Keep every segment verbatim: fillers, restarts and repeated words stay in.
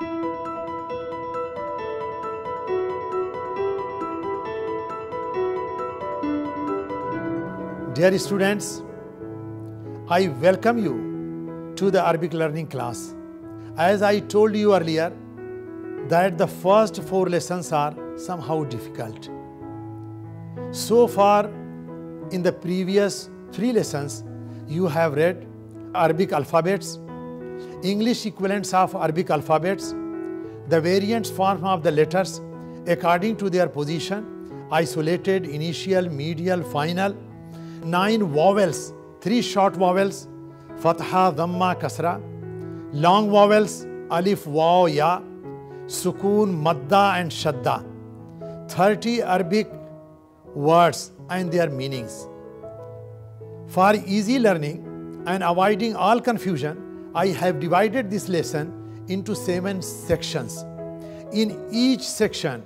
Dear students, I welcome you to the Arabic learning class. As I told you earlier, that the first four lessons are somehow difficult. So far, in the previous three lessons, you have read Arabic alphabets, English equivalents of Arabic alphabets, the variants form of the letters according to their position, isolated, initial, medial, final, nine vowels, three short vowels, fatha, dhamma, kasra, long vowels, alif, waw, ya, sukoon, madda and shadda, thirty Arabic words and their meanings. For easy learning and avoiding all confusion, I have divided this lesson into seven sections. In each section,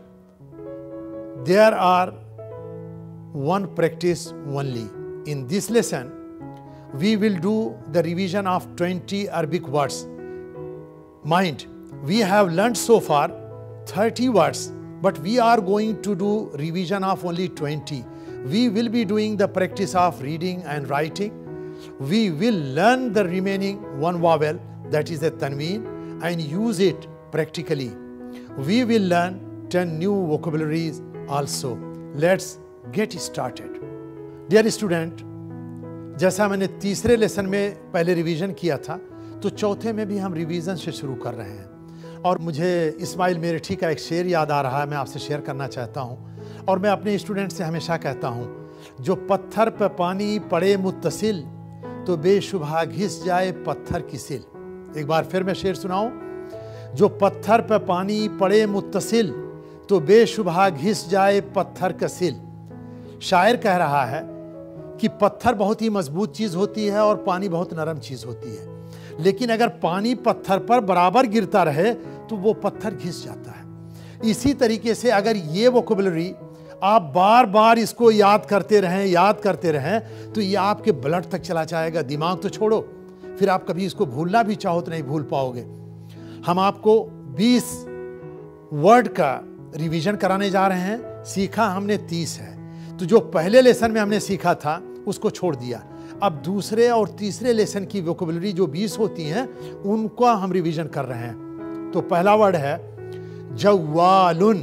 there are one practice only. In this lesson, we will do the revision of twenty Arabic words. Mind, we have learnt so far thirty words, but we are going to do revision of only twenty. We will be doing the practice of reading and writing. We will learn the remaining one vowel, that is a tanween, and use it practically. We will learn ten new vocabularies also. Let's get started. Dear student, जैसा मैंने तीसरे lesson में पहले revision किया था, तो चौथे में भी हम रिवीजन से शुरू कर रहे हैं। और मुझे इस्माइल मेरठी का एक शेर याद आ रहा है, मैं आपसे शेयर करना चाहता हूँ। और मैं अपने स्टूडेंट से हमेशा कहता हूँ, जो पत्थर पर पानी पड़े मुत्तसिल, तो बेशुबह घिस जाए पत्थर की सिल। एक बार फिर मैं शेर सुनाऊँ, जो पत्थर पर पानी पड़े मुत्तसिल, तो बेशुबह घिस जाए पत्थर का सिल। शायर कह रहा है कि पत्थर बहुत ही मजबूत चीज़ होती है और पानी बहुत नरम चीज़ होती है, लेकिन अगर पानी पत्थर पर बराबर गिरता रहे तो वो पत्थर घिस जाता है। इसी तरीके से अगर ये वोकैबुलरी आप बार बार इसको याद करते रहें याद करते रहें तो ये आपके ब्लड तक चला जाएगा। दिमाग तो छोड़ो, फिर आप कभी इसको भूलना भी चाहो तो नहीं भूल पाओगे। हम आपको बीस वर्ड का रिवीजन कराने जा रहे हैं। सीखा हमने तीस है, तो जो पहले लेसन में हमने सीखा था उसको छोड़ दिया। अब दूसरे और तीसरे लेसन की वोकैबुलरी जो बीस होती हैं उनका हम रिवीजन कर रहे हैं। तो पहला वर्ड है जव्वालुन।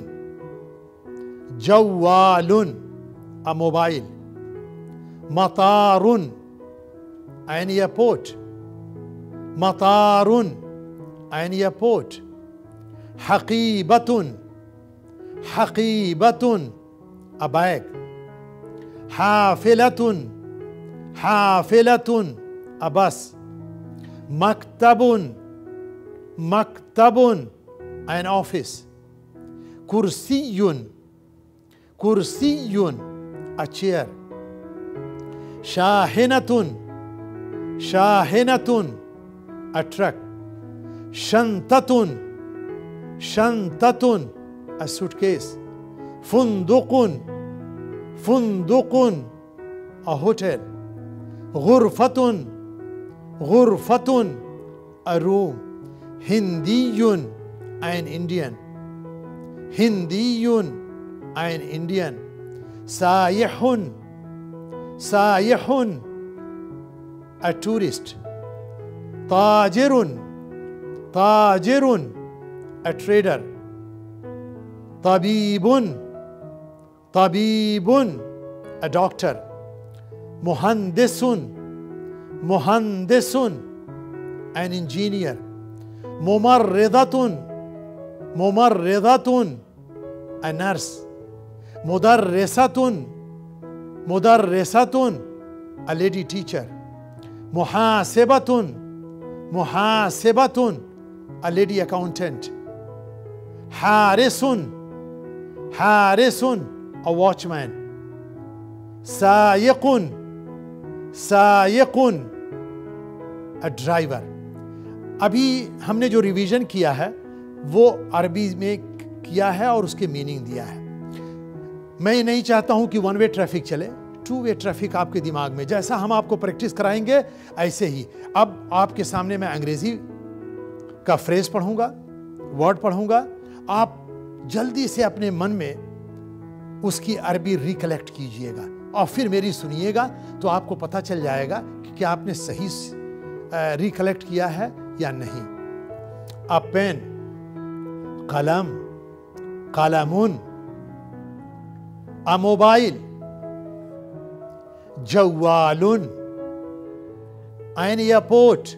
जव्वालुन, अ मोबाइल। मतारुन, एन एयरपोर्ट। मतारुन, एन एयरपोर्ट। हकीबतुन, हकीबतुन, अ बैग। हाफिलतुन, हाफिलतुन, a bus. Maktabun, maktabun, an office. Kursiyun, kursiyun, a chair. Shahinatun, shahinatun, a truck. Shantatun, shantatun, a suitcase. Fundukun, fundukun, a hotel. Ghurfatun, ghurfatun, a room. Hindiyun, an Indian. Hindiyun, an Indian. Sayihun, sayihun, a tourist. Tajirun, tajirun, a trader. Tabibun, tabibun, a doctor. Muhandisun, muhandisun, an engineer. Mumarridatun, mumarridatun, a nurse. Mudarrisatun, mudarrisatun, a lady teacher. Muhasibatun, muhasibatun, a lady accountant. Harisun, harisun, a watchman. Sayiqun, sayiqun, a driver. अभी हमने जो revision किया है वो अरबी में किया है और उसके मीनिंग दिया है। मैं ये नहीं चाहता हूं कि वन वे ट्रैफिक चले, टू वे ट्रैफिक आपके दिमाग में। जैसा हम आपको प्रैक्टिस कराएंगे ऐसे ही। अब आपके सामने मैं अंग्रेजी का फ्रेज पढ़ूंगा, वर्ड पढ़ूंगा, आप जल्दी से अपने मन में उसकी अरबी रिकलेक्ट कीजिएगा और फिर मेरी सुनिएगा, तो आपको पता चल जाएगा कि क्या आपने सही रिकलेक्ट किया है या नहीं। अ पेन, कलम, कलमुन, अ मोबाइल, जवालुन, एन एयरपोर्ट,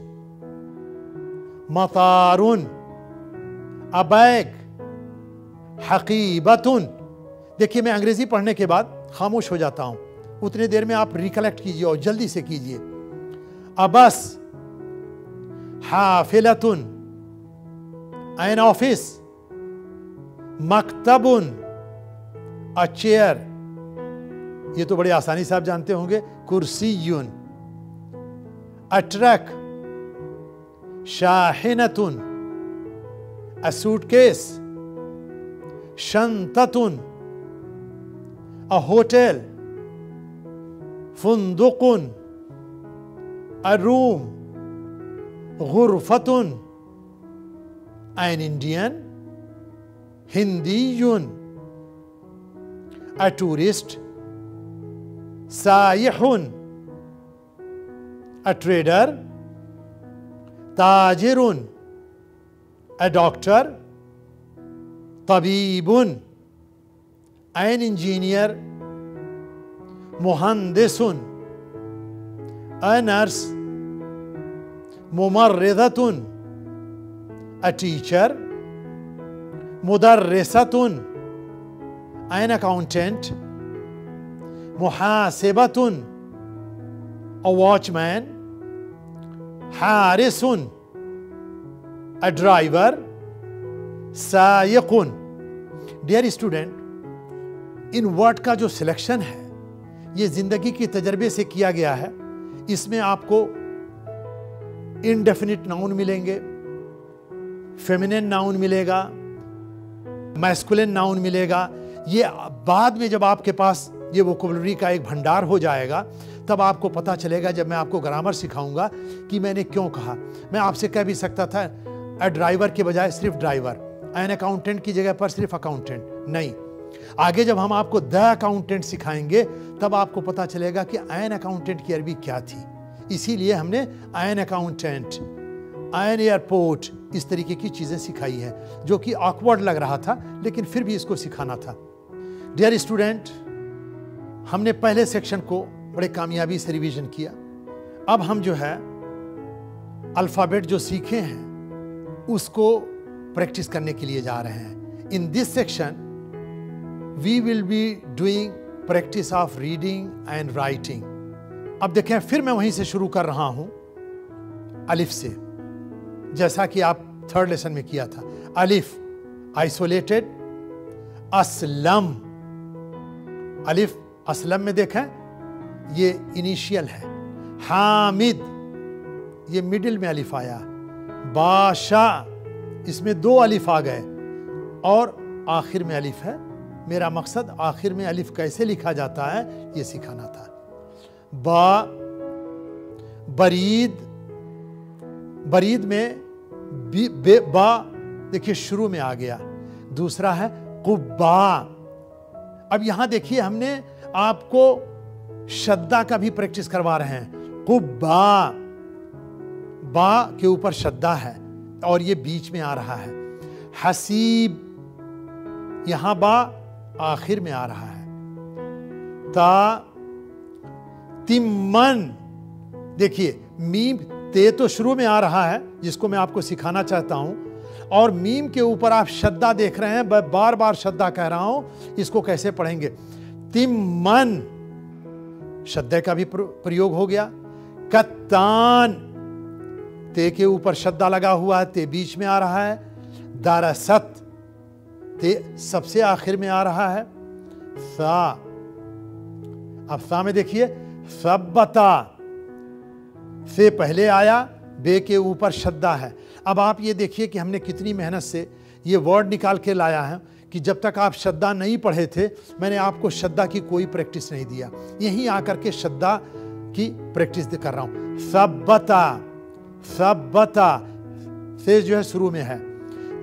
मतारुन, अ बैग, हकीबतुन। देखिए, मैं अंग्रेजी पढ़ने के बाद खामोश हो जाता हूं, उतने देर में आप रिकलेक्ट कीजिए और जल्दी से कीजिए। अबस, हाफिलतुन, एन ऑफिस, मकतबुन, अ चेयर, ये तो बड़े आसानी से आप जानते होंगे, कुर्सीयुन, अ ट्रक, शाहिनतुन, अ सूटकेस, शंततुन, अ होटल, फुंदुकुन, अ रूम, गुरफतुन, एन इंडियन, हिंदीयुन, अ टूरिस्ट, सायहुन, अ ट्रेडर, ताजिरुन, अ डॉक्टर, तबीबुन, एन इंजीनियर, मुहंदिसुन, अ नर्स, मुमर्रिदतुन, अ टीचर, मुदर्रिसतुन, एन अकाउंटेंट, मुहासिबतुन, अ वॉचमैन, हारिसुन, अ ड्राइवर, सायकुन। डियर स्टूडेंट, इन वर्ड का जो सिलेक्शन है ये जिंदगी के तजर्बे से किया गया है। इसमें आपको इनडेफिनिट नाउन मिलेंगे, फेमिनिन नाउन मिलेगा, मैस्कुलिन नाउन मिलेगा। ये बाद में जब आपके पास ये वोकैबुलरी का एक भंडार हो जाएगा, तब आपको पता चलेगा, जब मैं आपको ग्रामर सिखाऊंगा, कि मैंने क्यों कहा। मैं आपसे कह भी सकता था अ ड्राइवर के बजाय सिर्फ ड्राइवर, एन अकाउंटेंट की जगह पर सिर्फ अकाउंटेंट नहीं। आगे जब हम आपको द अकाउंटेंट सिखाएंगे, तब आपको पता चलेगा कि एन अकाउंटेंट की अरबी क्या थी। इसीलिए हमने एन अकाउंटेंट, एन एयरपोर्ट, इस तरीके की चीजें सिखाई है, जो कि ऑकवर्ड लग रहा था, लेकिन फिर भी इसको सिखाना था। डियर स्टूडेंट, हमने पहले सेक्शन को बड़े कामयाबी से रिवीजन किया। अब हम जो है अल्फाबेट जो सीखे हैं उसको प्रैक्टिस करने के लिए जा रहे हैं। In this section we will be doing practice of reading and writing. अब देखें, फिर मैं वहीं से शुरू कर रहा हूं, अलिफ से, जैसा कि आप थर्ड लेसन में किया था। अलिफ आइसोलेटेड, असलम, अलिफ असलम में देखें ये इनिशियल है। हामिद, ये मिडिल में अलिफ आया। बाशा, इसमें दो अलिफ आ गए और आखिर में अलिफ है। मेरा मकसद आखिर में अलिफ कैसे लिखा जाता है ये सिखाना था। बा, बरीद, बरीद में बी, बे, बा देखिए शुरू में आ गया। दूसरा है कुब्बा। अब यहां देखिए हमने आपको शद्दा का भी प्रैक्टिस करवा रहे हैं। कुब्बा, बा के ऊपर शद्दा है और ये बीच में आ रहा है। हसीब, यहां बा आखिर में आ रहा है। ता, तिम्मन, देखिए मीम, ते तो शुरू में आ रहा है जिसको मैं आपको सिखाना चाहता हूं, और मीम के ऊपर आप शद्दा देख रहे हैं। मैं बार बार शद्दा कह रहा हूं, इसको कैसे पढ़ेंगे। तिम्मन, शद्दे का भी प्रयोग हो गया। कत्तान, ते के ऊपर शद्दा लगा हुआ है, ते बीच में आ रहा है। दारसत, ते सबसे आखिर में आ रहा है। सा, अब सा में देखिए सब्बता, से पहले आया, बे के ऊपर शद्दा है। अब आप ये देखिए कि हमने कितनी मेहनत से ये वर्ड निकाल के लाया है कि जब तक आप शद्दा नहीं पढ़े थे, मैंने आपको शद्दा की कोई प्रैक्टिस नहीं दिया। यहीं आकर के शद्दा की प्रैक्टिस कर रहा हूं। सब्बता, सब्बता से जो है शुरू में है।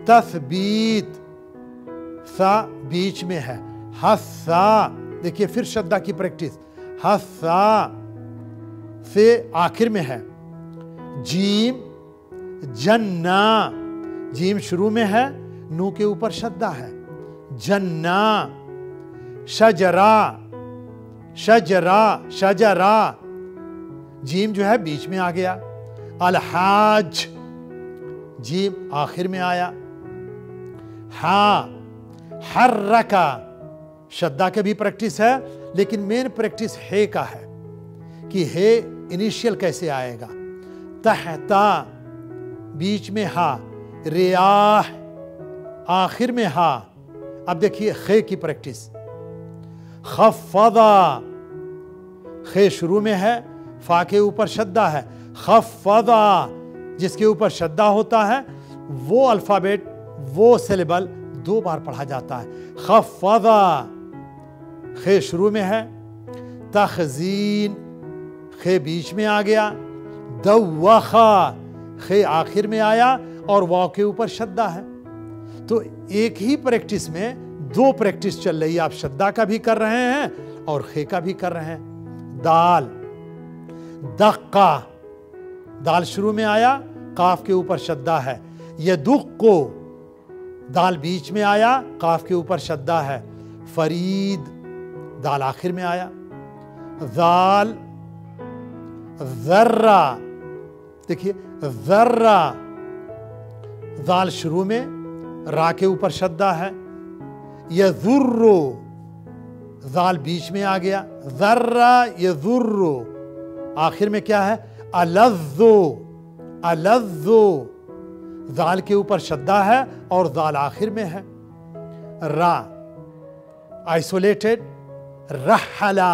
तस्बीत, सा बीच में है, हस्सा, देखिए फिर शद्दा की प्रैक्टिस, हस्सा से आखिर में है, जीम जन्ना, जीम शुरू में है, नू के ऊपर शद्दा है, जन्ना, शजरा, शजरा, शजरा, जीम जो है बीच में आ गया, अलहाज, जीम आखिर में आया, हा, हर्रका, शद्दा के भी प्रैक्टिस है, लेकिन मेन प्रैक्टिस हे का है कि हे इनिशियल कैसे आएगा, तहता, बीच में हा, रियाह, आखिर में हा। अब देखिए खे की प्रैक्टिस, खफ़दा, खे शुरू में है, फा के ऊपर शद्दा है, खफ़दा, जिसके ऊपर शद्दा होता है वो अल्फाबेट, वो सिलेबल दो बार पढ़ा जाता है, खफ़दा, खे शुरू में है, तखजीन, खे बीच में आ गया, दव्वखा, खे आखिर में आया और वाव के ऊपर शद्दा है। तो एक ही प्रैक्टिस में दो प्रैक्टिस चल रही है, आप शद्दा का भी कर रहे हैं और खे का भी कर रहे हैं। दाल, दक्का, दाल शुरू में आया, काफ के ऊपर शद्दा है, यदुक्को, दाल बीच में आया, काफ के ऊपर शद्दा है, फरीद, दाल आखिर में आया, दाल, जर्रा, देखिए जर्रा, दाल शुरू में, रा के ऊपर शद्दा है, यजुर्रो, दाल बीच में आ गया, जर्रा यजुर्रो, आखिर में क्या है, अलज़्ज़ो, अलज़्ज़ो, दाल के ऊपर शद्दा है और दाल आखिर में है, रा आइसोलेटेड, रहला,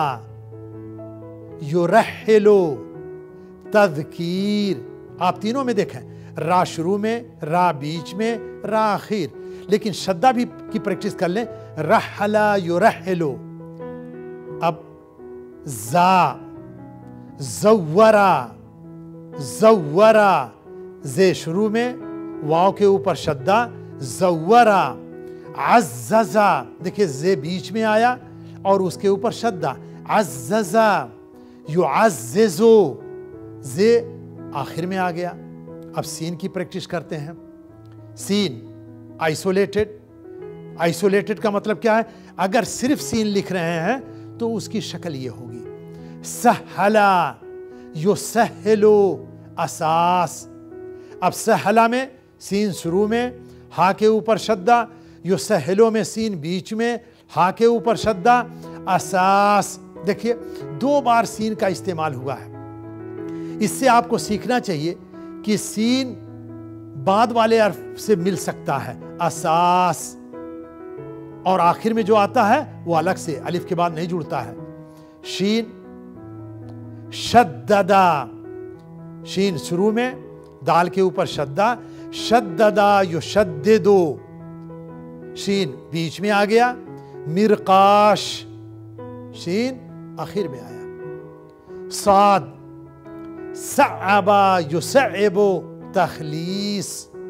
युरहिलो, तज़कीर, आप तीनों में देखें, रा शुरू में, रा बीच में, रा आखिर, लेकिन शद्दा भी की प्रैक्टिस कर लें, रहला युरहिलो। अब जा, जव्वरा, जव्वरा, जे शुरू में, वाव के ऊपर शद्दा, जव्वरा, अज़्ज़ज़ा, देखिए जे बीच में आया और उसके ऊपर शद्दा, अज़्ज़ज़ा, युअज़्ज़िज़ु, जे आखिर में आ गया। अब सीन की प्रैक्टिस करते हैं। सीन आइसोलेटेड, आइसोलेटेड का मतलब क्या है, अगर सिर्फ सीन लिख रहे हैं तो उसकी शक्ल ये होगी, सहला, युसहिलु, असास। अब सहला में सीन शुरू में, हा के ऊपर शद्दा, युसहिलु में सीन बीच में, हा के ऊपर शद्दा, असास, देखिए दो बार सीन का इस्तेमाल हुआ है। इससे आपको सीखना चाहिए कि सीन बाद वाले अर्फ से मिल सकता है, असास, और आखिर में जो आता है वो अलग से अलिफ के बाद नहीं जुड़ता है। शीन, शद्ददा, शीन शुरू में, दाल के ऊपर शद्दा, शद्ददा युशद्दिदु, शीन बीच में आ गया, मिरकाश, शीन आखिर में आया। साद, सअबा युसअबु, तखलीस,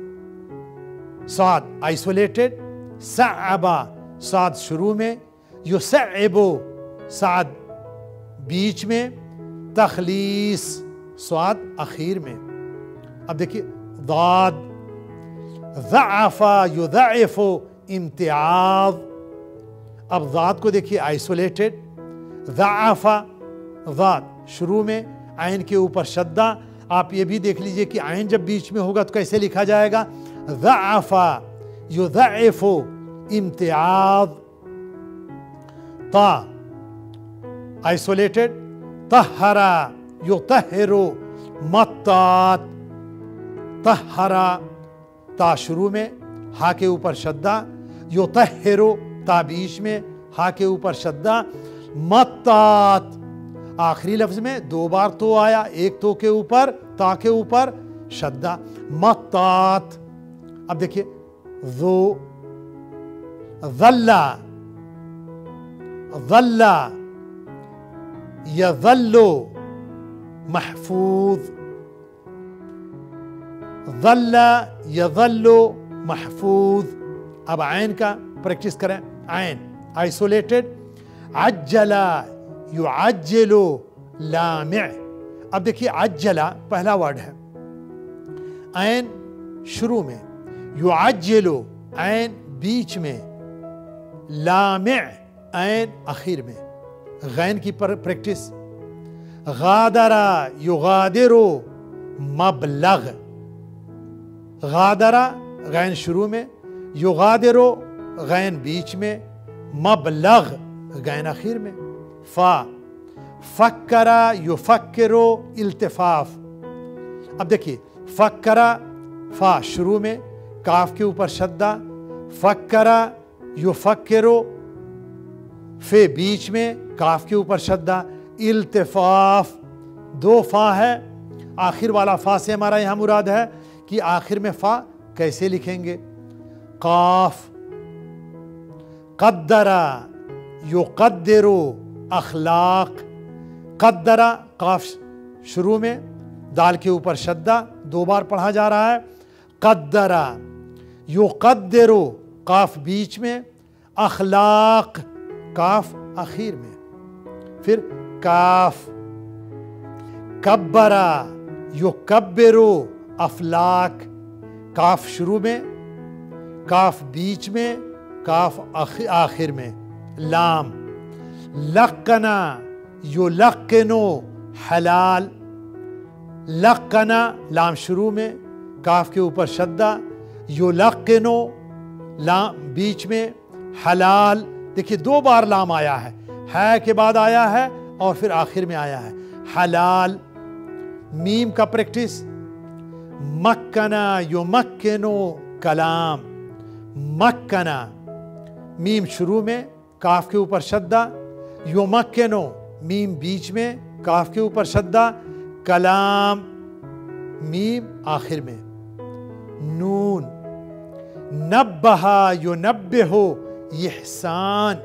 साद आइसोलेटेड, सअबा, साद शुरू में, युसअबु, साद बीच में, तखलीस, स्वाद आखिर में। अब देखिए दाद, ज़अफ़ा युज़अफ़ु, इम्तियाज़। अब दाद को देखिए आइसोलेटेड, ज़अफ़ा, दाद शुरू में, आइन के ऊपर शद्दा। आप ये भी देख लीजिए कि आइन जब बीच में होगा तो कैसे लिखा जाएगा, ज़अफ़ा युज़अफ़ु, इम्तियाज़। ता आइसोलेटेड, तहरा युतहिरु, मत्तात, तहरा, ता शुरू में, हा के ऊपर शद्दा, युतहिरु, ता बीच में, हा के ऊपर शद्दा, मत्तात, आखिरी लफ्ज में दो बार तो आया, एक तो के ऊपर, ता के ऊपर शद्दा, मत्तात। अब देखिए ज़ो, ज़ल्ला, ज़ल्ला यज़ल्लु, महफूज, ज़ल्ला यज़ल्लु, महफूज। अब आयन का प्रैक्टिस करें। आयन आइसोलेटेड, अज्जला युअज्जिलु लामिअ। अब देखिए अज्जला पहला वर्ड है, आयन शुरू में, युअज्जिलु आयन बीच में, लामिअ आयन आखिर में। गैन की प्रैक्टिस, गादरा युगादिरु मबलग। गादरा गैन शुरू में, युगादिरु गैन बीच में, मबलग गैन आखिर में। फा फक्करा युफक्किरु इल्तिफाफ। अब देखिए फक्करा फा शुरू में, काफ के ऊपर शद्दा, फक्करा युफक्किरु फे बीच में, काफ के ऊपर शद्दा, इल्तिफाफ दो फा है। आखिर वाला फा से हमारा यहां मुराद है कि आखिर में फा कैसे लिखेंगे। काफ कद्दरा युक़द्दिरु अखलाक। कद्दरा काफ शुरू में, दाल के ऊपर शद्दा, दो बार पढ़ा जा रहा है। कद्दरा युक़द्दिरु काफ बीच में, अखलाक काफ आखिर में। फिर काफ कब्बरा युकब्बिरु अफलाक। काफ शुरू में, काफ बीच में, काफ आखिर में। लाम लक्कना युलक्किनु हलाल। लक्कना लाम शुरू में, काफ के ऊपर शद्दा, युलक्किनु लाम बीच में, हलाल। देखिए दो बार लाम आया है, है के बाद आया है और फिर आखिर में आया है, हलाल। मीम का प्रैक्टिस, मक्कना युमक्किनु कलाम। मक्कना मीम शुरू में, काफ के ऊपर शद्दा, युमक्किनु मीम बीच में, काफ के ऊपर शद्दा, कलाम मीम आखिर में। नून नब्बहा युनब्बिहु इहसान।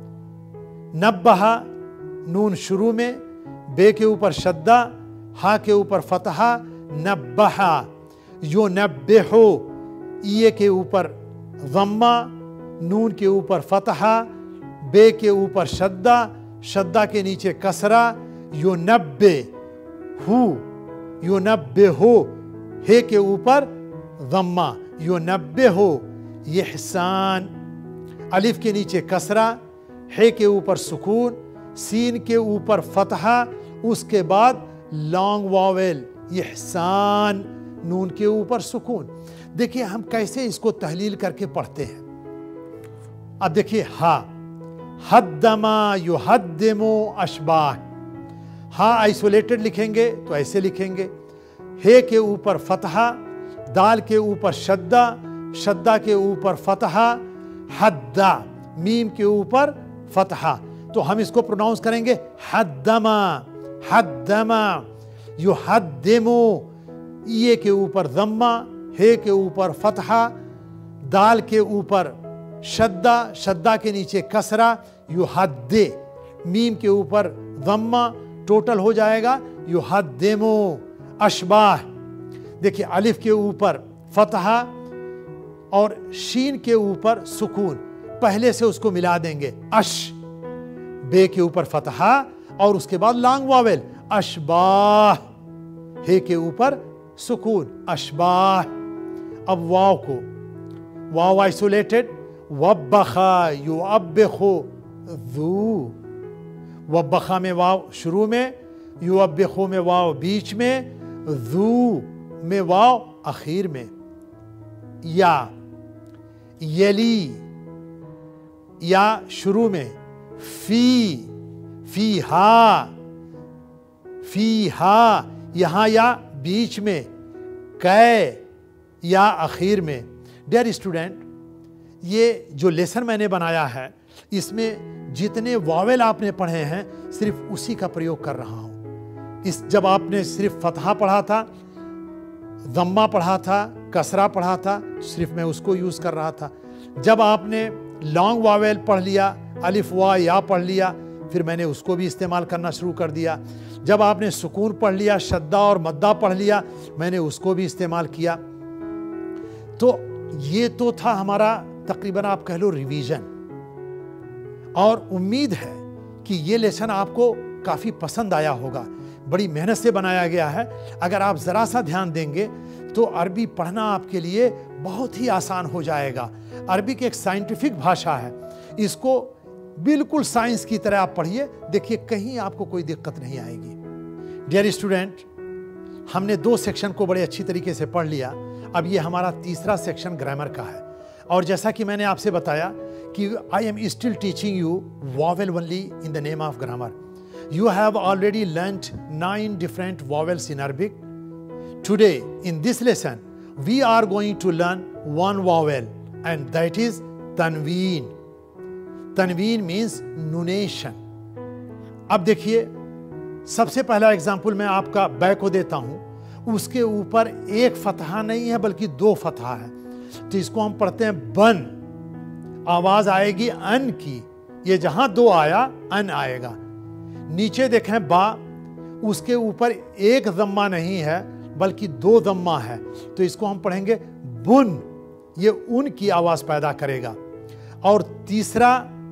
नब्बहा नून शुरू में, बे के ऊपर शद्दा, हा के ऊपर फतहा, नब्बहा। युनब्बिहु ये के ऊपर ज़म्मा, नून के ऊपर फतहा, बे के ऊपर शद्दा, शद्दा के नीचे कसरा, युनब्बे हु, युनब्बिहु हे के ऊपर ज़म्मा, युनब्बिहु इहसान। अलिफ के नीचे कसरा, हे के ऊपर सुकून, सीन के ऊपर फतहा, उसके बाद लॉन्ग वावेल इहसान, नून के ऊपर सुकून। देखिए हम कैसे इसको तहलील करके पढ़ते हैं। अब देखिए हा, हद्दमा युहद्दिमु अशबाह। हा आइसोलेटेड लिखेंगे तो ऐसे लिखेंगे, हे के ऊपर फतहा, दाल के ऊपर शद्दा, शद्दा के ऊपर फतहा, हद्दा मीम के ऊपर फतहा। तो हम इसको प्रोनाउंस करेंगे हद्दमा, हद्दमा। युहद्दिमु ये के ऊपर ज़म्मा, हे के ऊपर फतहा, दाल के ऊपर शद्दा, शद्दा के नीचे कसरा, युहद्दे मीम के ऊपर ज़म्मा, टोटल हो जाएगा युहद्दिमु अशबाह। देखिए अलिफ के ऊपर फतहा और शीन के ऊपर सुकून, पहले से उसको मिला देंगे, अश। बे के ऊपर फतहा और उसके बाद लॉन्ग वावेल, अशबाह। हे के ऊपर सुकून, अशबाह। अब वाव को, वाव आइसोलेटेड, वब्बखा युअब्बिखु ज़ू। वब्बखा में वाव शुरू में, युअब्बिखु में वाव बीच में, ज़ू में वाव आखिर में। या यली या शुरू में, फी फी हा, फी हा यहां या बीच में, कै या आखिर में। डियर स्टूडेंट, ये जो लेसन मैंने बनाया है इसमें जितने वावेल आपने पढ़े हैं सिर्फ उसी का प्रयोग कर रहा हूं। इस जब आपने सिर्फ फतहा पढ़ा था, ज़म्मा पढ़ा था, कसरा पढ़ा था, सिर्फ मैं उसको यूज़ कर रहा था। जब आपने लॉन्ग वावेल पढ़ लिया, अलिफ वा या पढ़ लिया, फिर मैंने उसको भी इस्तेमाल करना शुरू कर दिया। जब आपने सुकून पढ़ लिया, शद्दा और मद्दा पढ़ लिया, मैंने उसको भी इस्तेमाल किया। तो ये तो था हमारा तकरीबन आप कह लो रिवीजन, और उम्मीद है कि ये लेसन आपको काफ़ी पसंद आया होगा। बड़ी मेहनत से बनाया गया है। अगर आप ज़रा सा ध्यान देंगे तो अरबी पढ़ना आपके लिए बहुत ही आसान हो जाएगा। अरबिक एक साइंटिफिक भाषा है, इसको बिल्कुल साइंस की तरह आप पढ़िए, देखिए कहीं आपको कोई दिक्कत नहीं आएगी। डियर स्टूडेंट, हमने दो सेक्शन को बड़े अच्छी तरीके से पढ़ लिया। अब ये हमारा तीसरा सेक्शन ग्रामर का है, और जैसा कि मैंने आपसे बताया कि I am still teaching you vowel only in the name of grammar. You have already learnt nine different vowels in Arabic. Today, in this lesson, we are going to learn one vowel, and that is tanween. Tanween means nunation. अब देखिए, सबसे पहला example मैं आपका बै को देता हूं। उसके ऊपर एक फतहा नहीं है बल्कि दो फतहा है, तो इसको हम पढ़ते हैं बन। आवाज आएगी अन की, ये जहां दो आया अन आएगा। नीचे देखें बा, उसके ऊपर एक दम्मा नहीं है बल्कि दो दम्मा है, तो इसको हम पढ़ेंगे बुन, ये उन की आवाज पैदा करेगा। और तीसरा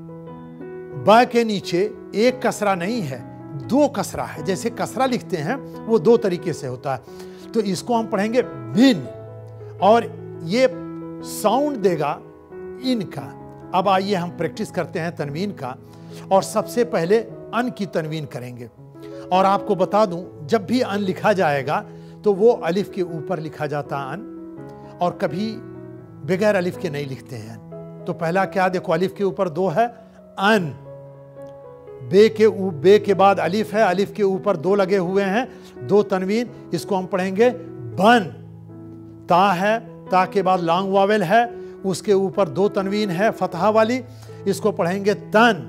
बा के नीचे एक कसरा नहीं है, दो कसरा है। जैसे कसरा लिखते हैं वो दो तरीके से होता है, तो इसको हम पढ़ेंगे बिन, और ये साउंड देगा इनका। अब आइए हम प्रैक्टिस करते हैं तनवीन का, और सबसे पहले अन की तनवीन करेंगे। और आपको बता दूं, जब भी अन लिखा जाएगा तो वो अलिफ के ऊपर लिखा जाता है अन, और कभी बगैर अलिफ के नहीं लिखते हैं अन। तो पहला क्या, देखो अलिफ के ऊपर दो है अन, बे के बे के बाद अलिफ है, अलिफ के ऊपर दो लगे हुए हैं, दो तनवीन, इसको हम पढ़ेंगे बन। ता है, ता के बाद लॉन्ग वावेल है, उसके ऊपर दो तनवीन है फतहा वाली, इसको पढ़ेंगे तन।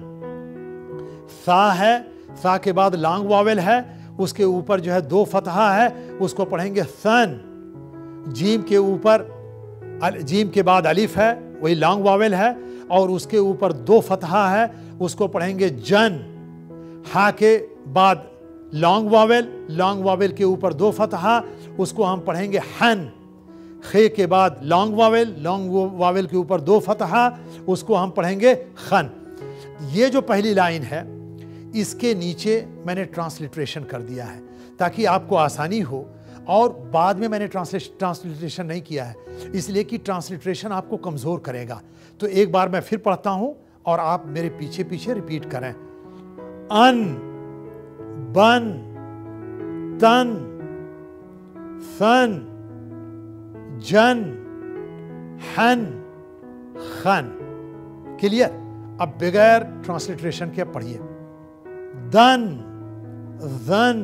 सा है, सा के बाद लॉन्ग वावेल है, उसके ऊपर जो है दो फतहा है, उसको पढ़ेंगे सन। जीम के ऊपर, जीम के बाद अलिफ है, वही लॉन्ग वावेल है, और उसके ऊपर दो फतहा है, उसको पढ़ेंगे जन। हा के बाद लॉन्ग वावेल, लॉन्ग वावेल के ऊपर दो फतहा, उसको हम पढ़ेंगे हन। खे के बाद लॉन्ग वावेल, लॉन्ग वावेल के ऊपर दो फतहा, उसको हम पढ़ेंगे खन। ये जो पहली लाइन है, इसके नीचे मैंने ट्रांसलिट्रेशन कर दिया है ताकि आपको आसानी हो, और बाद में मैंने ट्रांसलिट्रेशन नहीं किया है इसलिए कि ट्रांसलिट्रेशन आपको कमज़ोर करेगा। तो एक बार मैं फिर पढ़ता हूं और आप मेरे पीछे पीछे रिपीट करें। अन, बन, तन, सन, जन, हन, खन। क्लियर? अब बगैर ट्रांसलिट्रेशन के पढ़िए। दन, जन,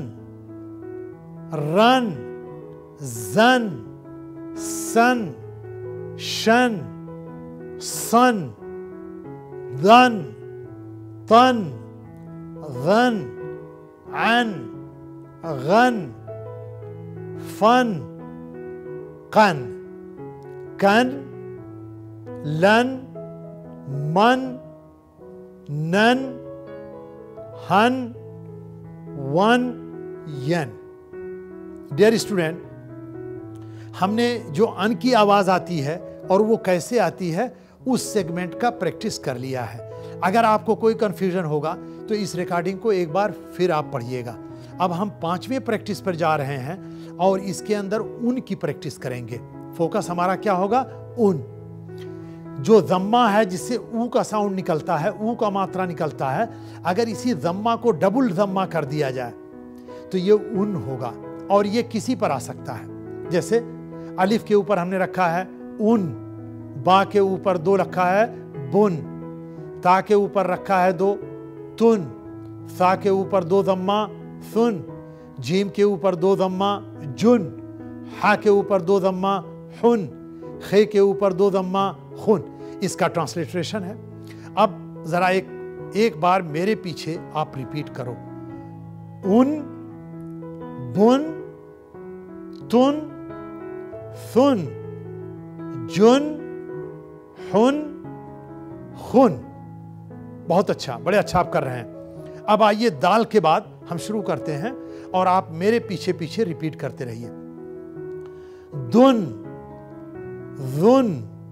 रन, जन, सन, शन, सन, दन, तन, गन, अन, गन, फन, कन, कन, लन, मन, नन, हन, वन, यन। डियर स्टूडेंट, हमने जो अन की आवाज आती है और वो कैसे आती है उस सेगमेंट का प्रैक्टिस कर लिया है। अगर आपको कोई कंफ्यूजन होगा तो इस रिकॉर्डिंग को एक बार फिर आप पढ़िएगा। अब हम पांचवें प्रैक्टिस पर जा रहे हैं और इसके अंदर उन की प्रैक्टिस करेंगे। फोकस हमारा क्या होगा? उन। जो जम्मा है जिससे ऊ का साउंड निकलता है, ऊ का मात्रा निकलता है, अगर इसी जम्मा को डबल जम्मा कर दिया जाए तो ये उन होगा, और ये किसी पर आ सकता है। जैसे अलिफ के ऊपर हमने रखा है उन, बा के ऊपर दो रखा है बुन, ता के ऊपर रखा है दो तुन, सा के ऊपर दो दम्मा सुन, जीम के ऊपर दो दम्मा जुन, हा के ऊपर दो दम्मा हुन, खे के ऊपर दो दम्मा खुन। इसका ट्रांसलिट्रेशन है। अब जरा एक एक बार मेरे पीछे आप रिपीट करो। उन, बुन, तुन, सुन, जुन, हुन, खुन। बहुत अच्छा, बड़े अच्छा आप कर रहे हैं। अब आइए दाल के बाद हम शुरू करते हैं और आप मेरे पीछे पीछे रिपीट करते रहिए। दुन, जुन,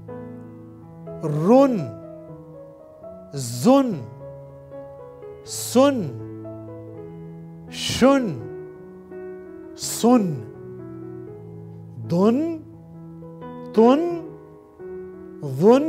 रुन, जुन, सुन, शुन, सुन, दुन, तुन, वुन,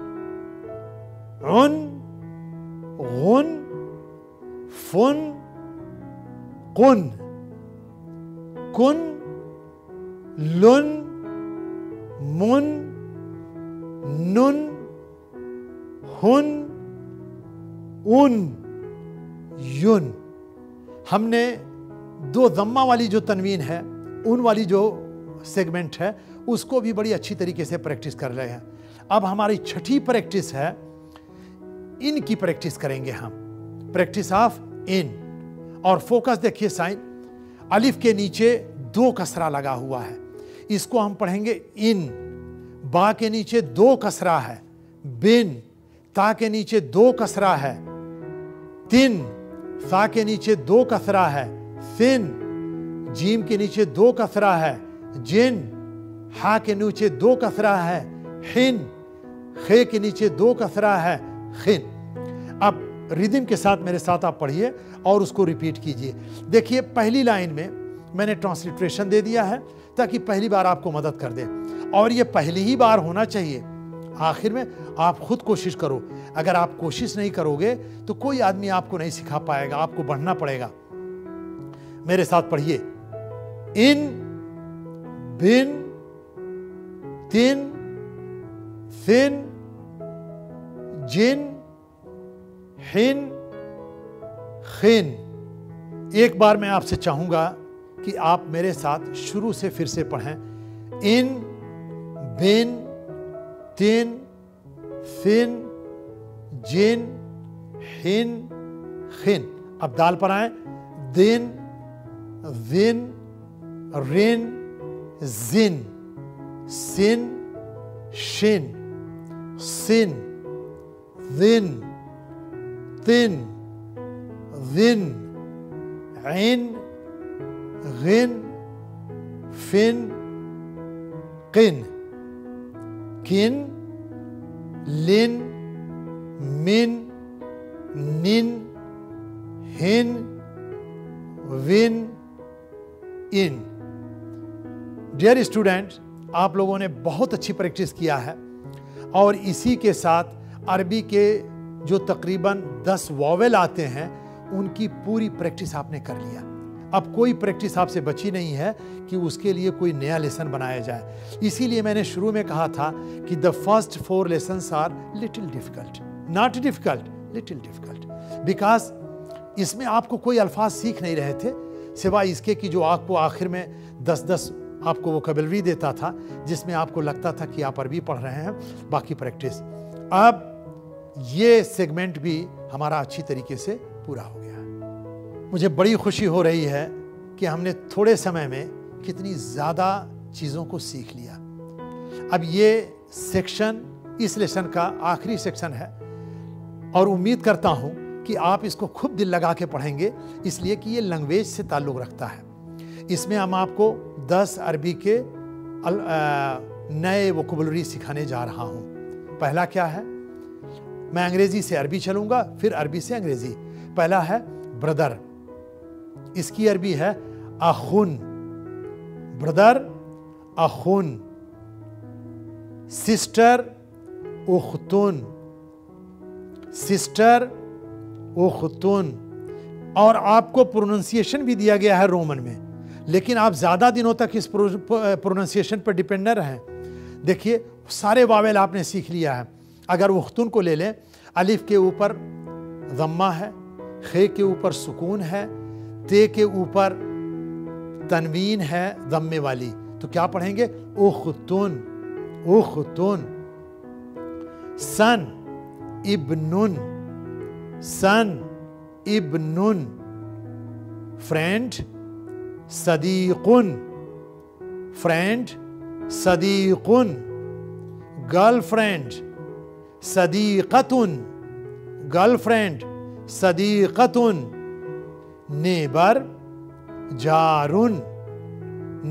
उन, गुन, फुन, कुन, कुन, लुन, मुन, नुन, हुन, उन, युन। हमने दो दम्मा वाली जो तनवीन है, उन वाली जो सेगमेंट है, उसको भी बड़ी अच्छी तरीके से प्रैक्टिस कर रहे हैं। अब हमारी छठी प्रैक्टिस है, इन की प्रैक्टिस करेंगे हम, प्रैक्टिस ऑफ इन। और फोकस देखिए साइन, अलिफ के नीचे दो कसरा लगा हुआ है, इसको हम पढ़ेंगे इन। बा के नीचे दो कसरा है, बिन। ता के नीचे दो कसरा है, तिन। सा के नीचे दो कसरा है, सिन। जीम के नीचे दो कसरा है, जिन। हा के नीचे दो कसरा है, हिन। खे के नीचे दो कसरा है, खिन। अब रिदम के साथ मेरे साथ आप पढ़िए और उसको रिपीट कीजिए। देखिए पहली लाइन में मैंने ट्रांसलिट्रेशन दे दिया है ताकि पहली बार आपको मदद कर दे, और ये पहली ही बार होना चाहिए। आखिर में आप खुद कोशिश करो, अगर आप कोशिश नहीं करोगे तो कोई आदमी आपको नहीं सिखा पाएगा, आपको बढ़ना पड़ेगा। मेरे साथ पढ़िए, इन, बिन, तिन, सिन, जिन, हिन, खिन। एक बार मैं आपसे चाहूंगा कि आप मेरे साथ शुरू से फिर से पढ़ें, इन, बिन, तिन, सिन, जिन, हिन, खिन। अब दाल पर आए, दिन, जिन, रिन, जिन, सिन, शिन, सिन, दिन, तिन, दिन, इन, गिन, फिन, किन, किन, लिन, मिन, निन, हिन, विन, इन। डियर स्टूडेंट्स, आप लोगों ने बहुत अच्छी प्रैक्टिस किया है, और इसी के साथ अरबी के जो तकरीबन दस वॉवेल आते हैं उनकी पूरी प्रैक्टिस आपने कर लिया। अब कोई प्रैक्टिस आपसे बची नहीं है कि उसके लिए कोई नया लेसन बनाया जाए। इसीलिए मैंने शुरू में कहा था कि the first four lessons are little difficult, not difficult, little difficult, because इसमें आपको कोई अल्फाज सीख नहीं रहे थे सिवाय इसके कि जो आपको आखिर में दस दस आपको वोकैबुलरी देता था, जिसमें आपको लगता था कि आप अरबी पढ़ रहे हैं, बाकी प्रैक्टिस। अब ये सेगमेंट भी हमारा अच्छी तरीके से पूरा हो गया है। मुझे बड़ी खुशी हो रही है कि हमने थोड़े समय में कितनी ज़्यादा चीज़ों को सीख लिया। अब ये सेक्शन इस लेसन का आखिरी सेक्शन है, और उम्मीद करता हूँ कि आप इसको खूब दिल लगा के पढ़ेंगे, इसलिए कि ये लैंग्वेज से ताल्लुक़ रखता है। इसमें हम आपको दस अरबी के नए वोकैबुलरी सिखाने जा रहा हूँ। पहला क्या है, मैं अंग्रेजी से अरबी चलूंगा, फिर अरबी से अंग्रेजी। पहला है ब्रदर, इसकी अरबी है अखुन, ब्रदर अखुन। सिस्टर उख्तुन, सिस्टर उख्तुन। और आपको प्रोनाउंसिएशन भी दिया गया है रोमन में, लेकिन आप ज़्यादा दिनों तक इस प्रोनाउंसिएशन पर डिपेंड न रहें। देखिए सारे वावेल आपने सीख लिया है। अगर उख्तुन को ले लें, अलिफ के ऊपर ज़म्मा है, खे के ऊपर सुकून है, ते के ऊपर तनवीन है ज़म्मे वाली, तो क्या पढ़ेंगे, उख्तुन, उख्तुन। सन इब्नुन, सन इब्नुन। फ्रेंड सदीकुन, फ्रेंड सदीकुन। गर्लफ्रेंड सदीक़तुन, गर्लफ्रेंड सदीक़तुन। नेबर जारुन,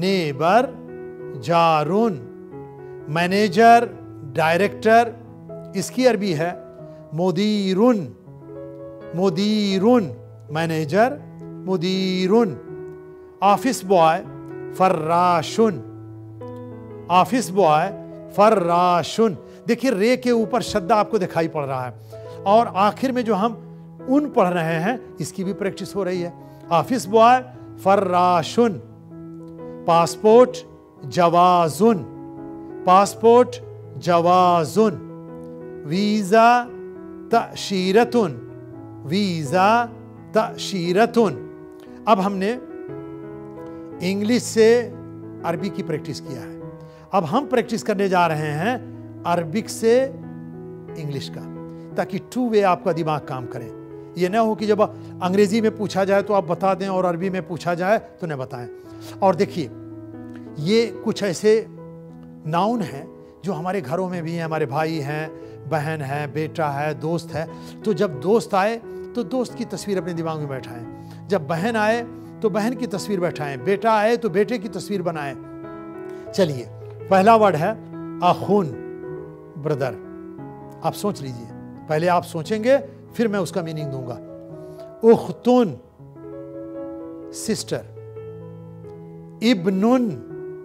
नेबर जारुन। मैनेजर डायरेक्टर इसकी अरबी है मुदीरुन, मुदीरुन मैनेजर, मुदीरुन। ऑफिस बॉय फर्राशुन, ऑफिस बॉय फर्राशुन। देखिए रे के ऊपर शब्द आपको दिखाई पड़ रहा है, और आखिर में जो हम उन पढ़ रहे हैं इसकी भी प्रैक्टिस हो रही है। ऑफिस बॉय फर्राशुन। पासपोर्ट जवाजुन, पासपोर्ट जवाजुन। वीजा तशीरतुन, वीजा तशीरतुन। अब हमने इंग्लिश से अरबी की प्रैक्टिस किया है, अब हम प्रैक्टिस करने जा रहे हैं अरबिक से इंग्लिश का, ताकि टू वे आपका दिमाग काम करे। ये ना हो कि जब अंग्रेजी में पूछा जाए तो आप बता दें और अरबी में पूछा जाए तो न बताएं। और देखिए ये कुछ ऐसे नाउन हैं जो हमारे घरों में भी हैं, हमारे भाई हैं, बहन है, बेटा है, दोस्त है। तो जब दोस्त आए तो दोस्त की तस्वीर अपने दिमाग में बैठाएं, जब बहन आए तो बहन की तस्वीर बैठाएं, बेटा आए तो बेटे की तस्वीर बनाएं। चलिए पहला वर्ड है अखुन, ब्रदर। आप सोच लीजिए, पहले आप सोचेंगे फिर मैं उसका मीनिंग दूंगा। उख्तुन सिस्टर, इब्नुन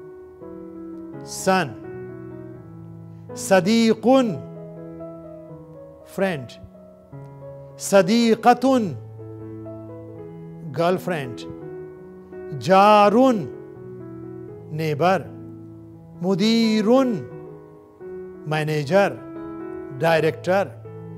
सन, सदीकुन फ्रेंड, सदीकतुन गर्लफ्रेंड, जारुन नेबर, मुदीरुन मैनेजर डायरेक्टर,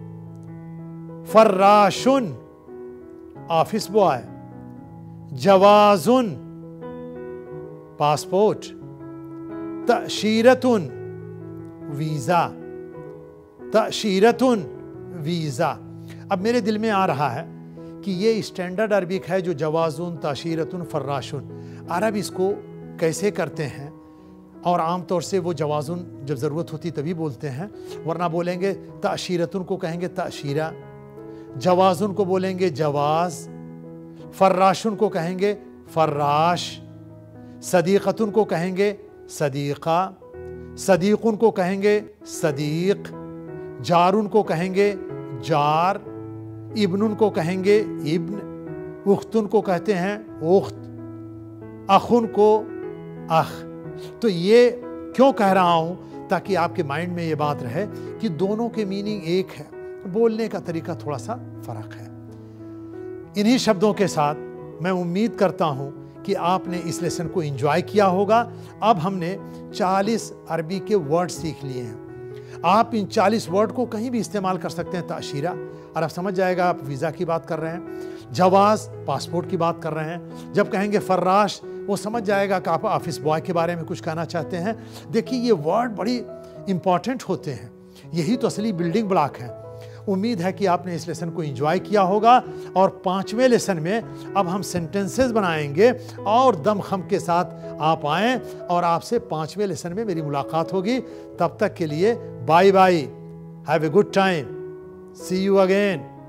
फर्राशुन ऑफिस बॉय, जवाजुन पासपोर्ट, तशीरतुन वीजा, तशीरतुन वीजा। अब मेरे दिल में आ रहा है कि ये स्टैंडर्ड अरबिक है जो जवाजुन, तशीरतुन, फर्राशुन। अरब इसको कैसे करते हैं, और आमतौर से वो जवाजुन जब ज़रूरत होती तभी बोलते हैं, वरना बोलेंगे तशीरतुन को कहेंगे तशीरा, जवाजुन को बोलेंगे जवाज, फर्राशुन को कहेंगे फर्राश, सदीक़तुन को कहेंगे सदीक़ा, सदीक़ुन को कहेंगे सदीक़, जारुन को कहेंगे जार, इब्नुन को कहेंगे इब्न, उख्तुन को कहते हैं उख्त, अखुन को अख। तो ये क्यों कह रहा हूं, ताकि आपके माइंड में ये बात रहे कि दोनों के मीनिंग एक है, बोलने का तरीका थोड़ा सा फर्क है। इन्हीं शब्दों के साथ मैं उम्मीद करता हूं कि आपने इस लेसन को एंजॉय किया होगा। अब हमने चालीस अरबी के वर्ड सीख लिए हैं। आप इन चालीस वर्ड को कहीं भी इस्तेमाल कर सकते हैं। ताशीरा, और आप समझ जाएगा आप वीज़ा की बात कर रहे हैं। जवाज, पासपोर्ट की बात कर रहे हैं। जब कहेंगे फर्राश, वो समझ जाएगा कि आप ऑफिस बॉय के बारे में कुछ कहना चाहते हैं। देखिए ये वर्ड बड़ी इंपॉर्टेंट होते हैं, यही तो असली बिल्डिंग ब्लॉक है। उम्मीद है कि आपने इस लेसन को एंजॉय किया होगा, और पांचवें लेसन में अब हम सेंटेंसेस बनाएंगे, और दमखम के साथ आप आएँ और आपसे पांचवें लेसन में मेरी मुलाकात होगी। तब तक के लिए bye bye, have a good time, see you again.